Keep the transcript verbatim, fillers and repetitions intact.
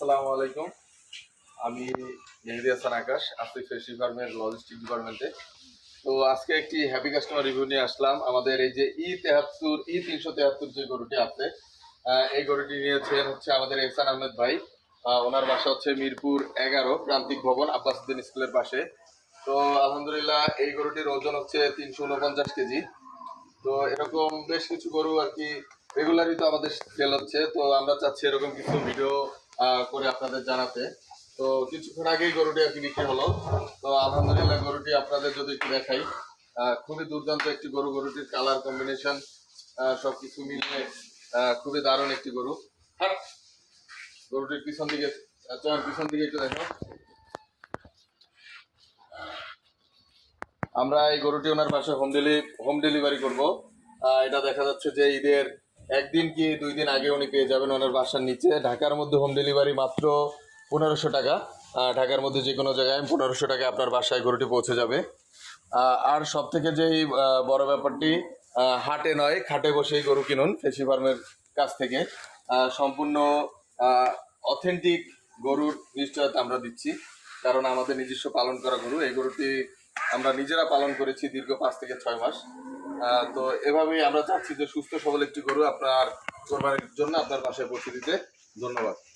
আসসালামু আলাইকুম। আমি মেহেদি হাসান আকাশ, আছি ফেশি ফার্মের লজিস্টিক ডিপার্টমেন্টে। তো আজকে একটি হ্যাপি কাস্টমার রিভিউ নিয়ে আসলাম। আমাদের এই যে ই তেহাত্তর ই তিনশো তেহাত্তর যে গরুটি আছে, আহ, এই গরুটি নিয়েছেন হচ্ছে আমাদের এহসান আহমেদ ভাই। আহ, ওনার বাসা হচ্ছে মিরপুর এগারো প্রান্তিক ভবন আব্বাসউদ্দিন স্কুলের পাশে। তো আলহামদুলিল্লাহ এই গরুটির ওজন হচ্ছে তিনশো উনপঞ্চাশ কেজি। তো এরকম বেশ কিছু গরু আর কি রেগুলারই তো আমাদের সেল হচ্ছে। তো আমরা চাচ্ছি এরকম কিছু ভিডিও করে আপনাদের জানাতে। তো কিছুক্ষণ আগেই গরুটি আর কি বিক্রি হলো। তো আলহামদুলিল্লাহ গরুটি আপনাদের যদি একটু দেখাই, আহ, খুবই দুর্দান্ত একটি গরু। গরুটির কালার কম্বিনেশন সবকিছু মিলিয়ে আহ, খুবই দারুণ একটি গরু। হাট গরুটির পিছন দিকে, তোমার পিছন দিকে একটু দেখো। আমরা এই গরুটি ওনার পাশে হোম ডেলি হোম ডেলিভারি করবো। এটা দেখা যাচ্ছে যে ঈদের একদিন কি দুই দিন আগে উনি পেয়ে যাবেন ওনার বাসার নিচে। ঢাকার মধ্যে হোম ডেলিভারি মাত্র পনেরোশো টাকা। ঢাকার মধ্যে যে কোনো জায়গায় পনেরোশো টাকা আপনার বাসায় গরুটি পৌঁছে যাবে। আর সব থেকে যেই বড় ব্যাপারটি, হাটে নয় খাটে বসেই গরু কিনুন ফেশি ফার্মের কাছ থেকে। সম্পূর্ণ অথেন্টিক গরুর নিশ্চয়তা আমরা দিচ্ছি, কারণ আমাদের নিজস্ব পালন করা গরু। এই গরুটি আমরা নিজেরা পালন করেছি দীর্ঘ পাঁচ থেকে ছয় মাস। তো এভাবেই আমরা চাচ্ছি যে সুস্থ সবল একটি গরু আপনার কোরবানির জন্য আপনার বাসায় পৌঁছে দিতে। ধন্যবাদ।